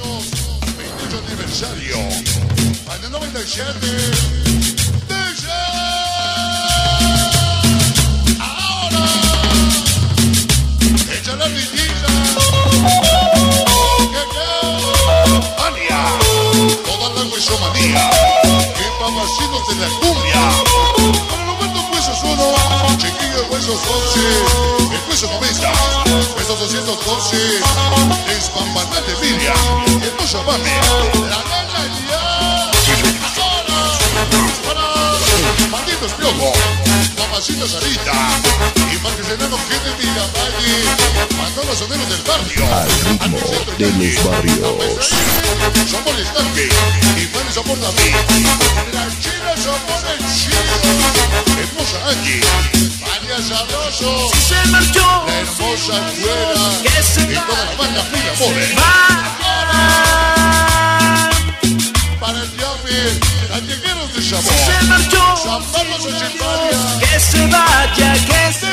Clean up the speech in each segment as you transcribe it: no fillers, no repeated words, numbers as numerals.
28 aniversario. Año 97. DJ. Ahora. Echa la vidita. Mania. Toda la huesomanía. Que papacitos de la cumbia. Para los buenos huesos 1. Chiquillo de huesos 11. El hueso 90. Huesos 212. Despampanal de Emilia. El hueso mame. La nena ya. Ahora. Malditos Piojo. Mamacita Sarita. Y para que se den los gente mira Valle. Mandó los soneros del barrio. Al ritmo de los barrios. Somos el estanque. Y Fanny soporta a mí. La china soporta el chino. Hermosa Angie. María Sabroso. Si se marchó, La hermosa Güera. que se Y toda la banda Pila More. Para el Yami. Gallegueros de si Sabor. se marchó, San Carlos Ochentaria. que se vaya, que se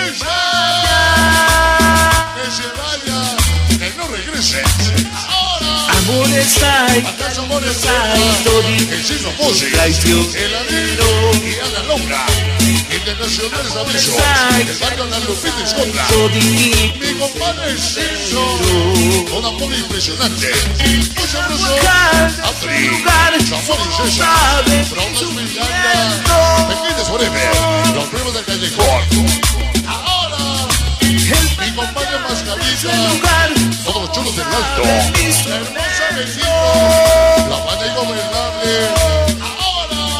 Que se vaya, que no regrese. Ahora, amores hay, acá amores hay, hay, todito el Chino Pozzi, traición. el Adino y Ana Longa, internacionales avisos, el barrio La Lupita y Esconda, Todito mi compadre Celso, un amor impresionante, muy sabroso, Afri, Samuel y César, Bromas Miranda, Pequeñas Forever, los primos del callejón. Ahora, mi compadre Mascarita, lugar, todos los chulos del alto, la mismo hermosa vecina, la banda ingobernable. Ahora,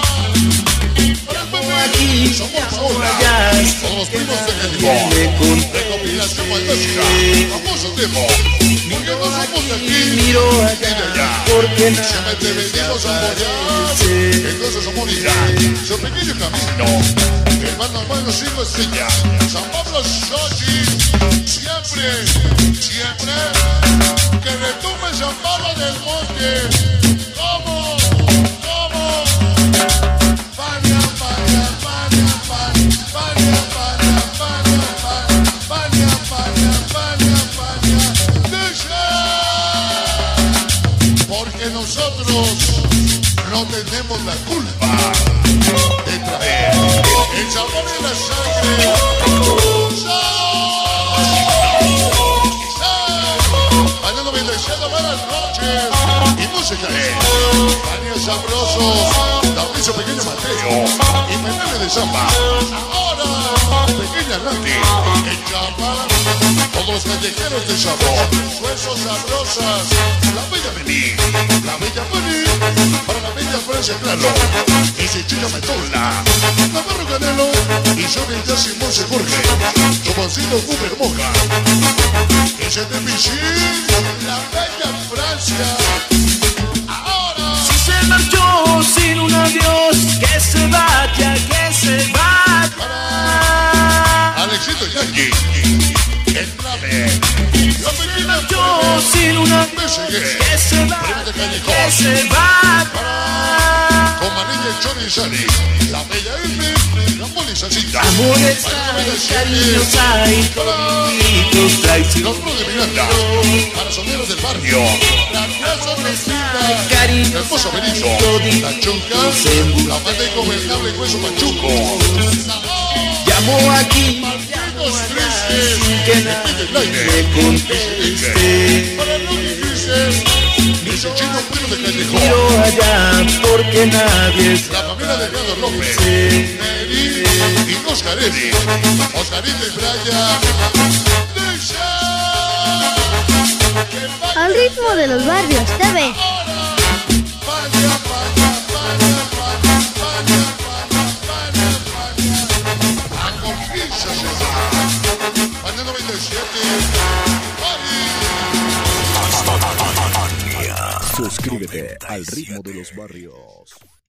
aquí, somos sola, allá, todos los primos de me Callejón, conté. recopilación fantástica, famoso tema, porque no somos de aquí, Miro ni de allá, allá. porque Siempre te venimos a apoyar, nadie entonces somos ya, su pequeño camino, hermano hermano 5 estrellas, San Pablo Xochitl, siempre, siempre, que retumbe San Pablo del Monte, como, Fania, Fania, Fania, Fania, Fania, Fania, Fania, Fania, Fania, Fania, Fania, DJ, porque nosotros no tenemos la culpa de traer el sabor de la sangre. Año 97, buenas noches. Y música es Daniel Sabroso, David Pequeño Mateo y Menene de Zamba. Ahora, Pequeña Nati, el Chapa, todos los callejeros de sabor, huesos sabrosas, la Bella Bení, la Bella Bení, para la Bella Francia, claro, y Chichilla Metola, Navarro Canelo, y Johnny Simón se Jorge, Tomancito Cooper Moja, y se te Michil, la Bella Francia. Ahora, si se marchó sin un adiós, que se vaya, que se vaya. para Alexito Yankee, el Trave, la Pequeña Marchó sin un adiós, PSG, que se Premio vaya, de que Callejón, se vaya. con Manilla y Johnny Sally, la Bella M, la Polizacita, Amores hay, cariños hay, toditos traición. los Bros de Miranda, para soneros del barrio, la Plaza Vecina, Cariños Hermoso Benito, la Chunca, la banda ingobernable Hueso Machuco, Llamó aquí, Malditos Tristes, que el nadie Pete Blaine, me conteste. para Lucky Crises, ese chino primo de Callejón, Miro allá, porque nadie la familia de Eduardo López, sabe. Neri y Oscarelli, Oscarito y Brian, Al ritmo de los barrios TV. Suscríbete al ritmo de los barrios.